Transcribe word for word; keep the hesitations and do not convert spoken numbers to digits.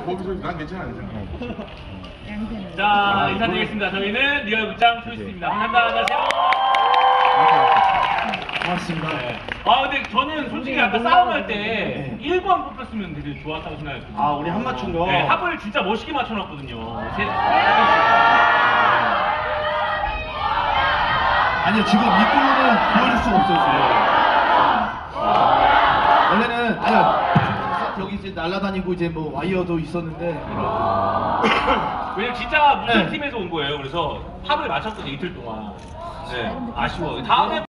거기서 난 괜찮아. 자, 인사드리겠습니다. 저희는 리얼 극장 초이스입니다. 감사합니다. 안녕하세요. 고맙습니다. 네. 아, 근데 저는 솔직히 아까 싸움할 때 일 번 뽑혔으면 되게 좋았다고 생각했거든요. 아, 우리 한 맞춘 거? 네, 합을 진짜 멋있게 맞춰놨거든요. 세... 아니요, 지금 이 골로는 보여줄 수가 없어요, 지금. 원래는, 아니요, 여기 이제 날아다니고 이제 뭐 와이어도 있었는데. 왜냐면 진짜 무슨 네. 팀에서 온 거예요. 그래서 합을 맞췄거든요, 이틀 동안. 네, 아쉬워. 다음에